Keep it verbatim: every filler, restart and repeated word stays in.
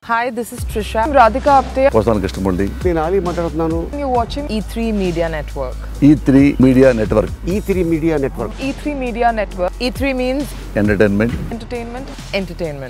Hi, this is Trisha. I'm Radhika Apte. Vasan Krishnamurthy. నేను ఆలీ మాట్లాడుతున్నాను. You're watching E three Media Network. E three Media Network. E three Media Network. E three Media Network. E three means Entertainment. entertainment, entertainment.